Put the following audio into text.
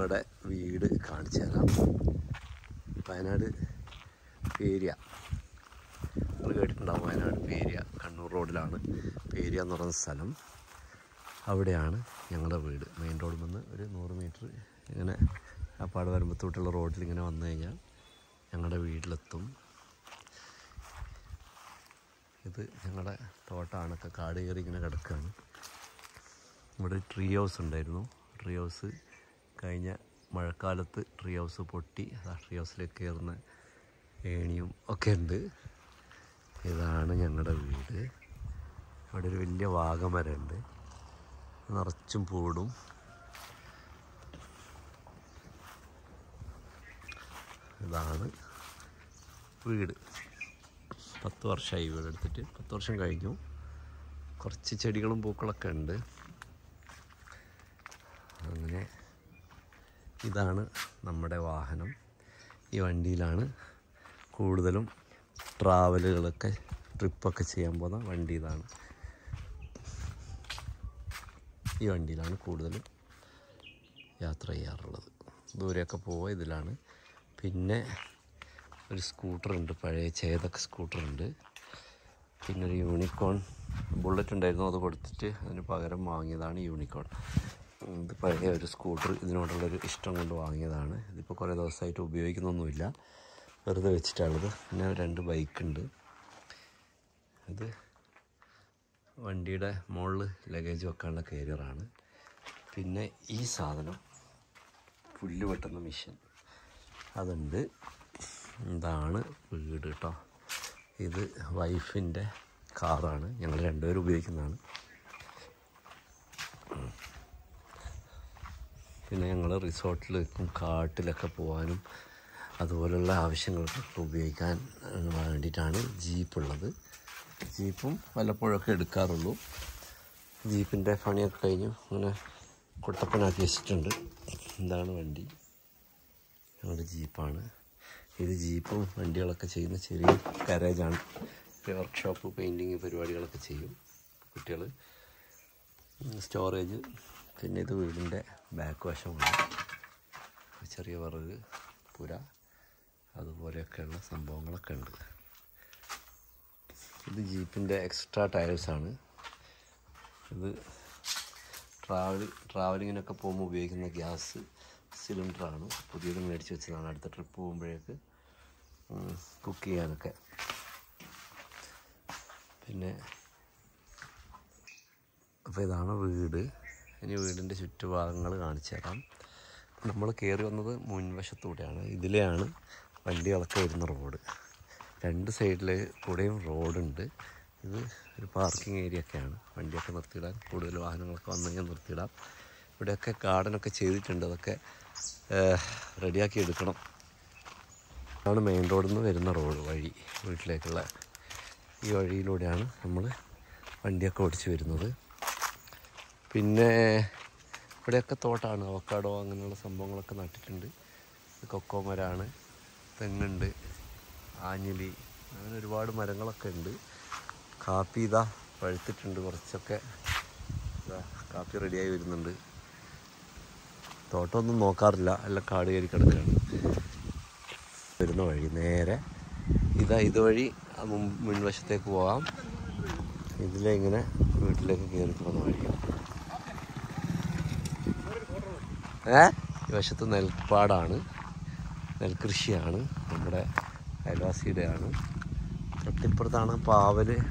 ഞങ്ങളുടെ വീട് കാണിച്ചു തരാം. വയനാട് പേരിയ, നിങ്ങൾ കേട്ടിട്ടുണ്ടാവും. വയനാട് പേരിയ കണ്ണൂർ റോഡിലാണ് പേരിയ എന്ന് പറയുന്ന സ്ഥലം. അവിടെയാണ് ഞങ്ങളുടെ വീട്. മെയിൻ റോഡിൽ നിന്ന് ഒരു 100 മീറ്റർ ഇങ്ങനെ ആ പാട് വരുമ്പത്തോട്ടുള്ള റോഡിൽ ഇങ്ങനെ വന്നു കഴിഞ്ഞാൽ ഞങ്ങളുടെ വീട്ടിലെത്തും. ഇത് ഞങ്ങളുടെ തോട്ടമാണൊക്കെ കാട് കയറി ഇങ്ങനെ കിടക്കുകയാണ്. ഇവിടെ ട്രീ ഹൗസ് ഉണ്ടായിരുന്നു. ട്രീ ഹൗസ് കഴിഞ്ഞ മഴക്കാലത്ത് ട്രീ ഹൗസ് പൊട്ടി. ട്രീ ഹൗസിലേക്ക് കയറുന്ന ഏണിയും ഒക്കെ ഉണ്ട്. ഇതാണ് ഞങ്ങളുടെ വീട്. അവിടെ ഒരു വലിയ വാഗമരമുണ്ട്, നിറച്ചും പൂടും. ഇതാണ് വീട്. 10 വർഷമായി വീടെടുത്തിട്ട്. 10 വർഷം കഴിഞ്ഞു. കുറച്ച് ചെടികളും പൂക്കളൊക്കെ ഉണ്ട്. അങ്ങനെ ഇതാണ് നമ്മുടെ വാഹനം. ഈ വണ്ടിയിലാണ് കൂടുതലും ട്രാവലുകളൊക്കെ, ട്രിപ്പൊക്കെ ചെയ്യാൻ പോകുന്ന വണ്ടി ഇതാണ്. ഈ വണ്ടിയിലാണ് കൂടുതലും യാത്ര ചെയ്യാറുള്ളത്. ദൂരെയൊക്കെ പോവുക ഇതിലാണ്. പിന്നെ ഒരു സ്കൂട്ടറുണ്ട്, പഴയ ചേതക് സ്കൂട്ടറുണ്ട്. പിന്നെ ഒരു യൂണിക്കോൺ ബുള്ളറ്റ് ഉണ്ടായിരുന്നു, അത് കൊടുത്തിട്ട് അതിന് പകരം വാങ്ങിയതാണ് യൂണിക്കോൺ. ഇത് പഴയ ഒരു സ്കൂട്ടർ, ഇതിനോടുള്ളൊരു ഇഷ്ടം കൊണ്ട് വാങ്ങിയതാണ്. ഇതിപ്പോൾ കുറേ ദിവസമായിട്ട് ഉപയോഗിക്കുന്നൊന്നുമില്ല, വെറുതെ വെച്ചിട്ടാണത്. പിന്നെ 2 ബൈക്കുണ്ട്. ഇത് വണ്ടിയുടെ മുകളിൽ ലഗേജ് വെക്കാനുള്ള കാരിയറാണ്. പിന്നെ ഈ സാധനം പുല്ല് വെട്ടുന്ന മെഷീൻ അതുണ്ട്. ഇതാണ് വീട് കേട്ടോ. ഇത് വൈഫിൻ്റെ കാറാണ്, ഞങ്ങൾ 2 പേരും ഉപയോഗിക്കുന്നതാണ്. പിന്നെ ഞങ്ങൾ റിസോർട്ടിലേക്കും കാട്ടിലൊക്കെ പോകാനും അതുപോലുള്ള ആവശ്യങ്ങൾക്കൊക്കെ ഉപയോഗിക്കാൻ വേണ്ടിയിട്ടാണ് ജീപ്പുള്ളത്. ജീപ്പും വല്ലപ്പോഴൊക്കെ എടുക്കാറുള്ളൂ. ജീപ്പിൻ്റെ പണിയൊക്കെ കഴിഞ്ഞു ഇങ്ങനെ കുട്ടപ്പനാക്കി വെച്ചിട്ടുണ്ട്. എന്താണ് വണ്ടി, ഞങ്ങളുടെ ജീപ്പാണ്. ഇത് ജീപ്പും വണ്ടികളൊക്കെ ചെയ്യുന്ന ചെറിയ ഗാരേജാണ്. വർക്ക്ഷോപ്പ്, പെയിൻറ്റിങ് പരിപാടികളൊക്കെ ചെയ്യും കുട്ടികൾ. സ്റ്റോറേജ്. പിന്നെ ഇത് വീടിൻ്റെ ബാക്ക് വശമാണ്. ചെറിയ വിറക് പുര അതുപോലെയൊക്കെയുള്ള സംഭവങ്ങളൊക്കെ ഉണ്ട്. ഇത് ജീപ്പിൻ്റെ എക്സ്ട്രാ ടയേഴ്സാണ്. ഇത് ട്രാവലിങ്ങിനൊക്കെ പോകുമ്പോൾ ഉപയോഗിക്കുന്ന ഗ്യാസ് സിലിണ്ടറാണ്. പുതിയത് മേടിച്ച് വെച്ചതാണ്, അടുത്ത ട്രിപ്പ് പോകുമ്പോഴേക്ക് കുക്ക് ചെയ്യാനൊക്കെ. പിന്നെ അപ്പോൾ ഇതാണ് വീട്. ഇനി വീടിൻ്റെ ചുറ്റുഭാഗങ്ങൾ കാണിച്ചു തരാം. നമ്മൾ കയറി വന്നത് മുൻവശത്തൂടെയാണ്. ഇതിലെയാണ് വണ്ടികളൊക്കെ വരുന്ന റോഡ്. 2 സൈഡിൽ കൂടെയും റോഡുണ്ട്. ഇത് ഒരു പാർക്കിംഗ് ഏരിയ ഒക്കെയാണ്. വണ്ടിയൊക്കെ നിർത്തിയിടാൻ, കൂടുതൽ വാഹനങ്ങളൊക്കെ വന്നു കഴിഞ്ഞാൽ നിർത്തിയിടാം. ഇവിടെയൊക്കെ ഗാർഡനൊക്കെ ചെയ്തിട്ടുണ്ട്, അതൊക്കെ റെഡിയാക്കി എടുക്കണം. ഇതാണ് മെയിൻ റോഡിൽ നിന്ന് വരുന്ന റോഡ് വഴി വീട്ടിലേക്കുള്ള. ഈ വഴിയിലൂടെയാണ് നമ്മൾ വണ്ടിയൊക്കെ ഓടിച്ച് വരുന്നത്. പിന്നെ ഇവിടെയൊക്കെ തോട്ടമാണ്. അവക്കാഡോ അങ്ങനെയുള്ള സംഭവങ്ങളൊക്കെ നട്ടിട്ടുണ്ട്. കൊക്കോ മരമാണ്, തെങ്ങുണ്ട്, ആഞ്ഞിലി, അങ്ങനെ ഒരുപാട് മരങ്ങളൊക്കെ ഉണ്ട്. കാപ്പി ഇതാ പഴുത്തിട്ടുണ്ട് കുറച്ചൊക്കെ. കാപ്പി റെഡിയായി വരുന്നുണ്ട്. തോട്ടമൊന്നും നോക്കാറില്ല, എല്ലാം കാട് കയറി കിടക്കുകയാണ്. വരുന്ന വഴി നേരെ ഇതുവഴി മുൻവശത്തേക്ക് പോകാം. ഇതിലെ ഇങ്ങനെ വീട്ടിലേക്ക് കയറി പോകുന്ന വഴിയാണ്. ഈ വശത്ത് നെൽപ്പാടാണ്, നെൽകൃഷിയാണ്. നമ്മുടെ അയൽവാസിയുടെയാണ്. തൊട്ടിപ്പുറത്താണ് പാവൽ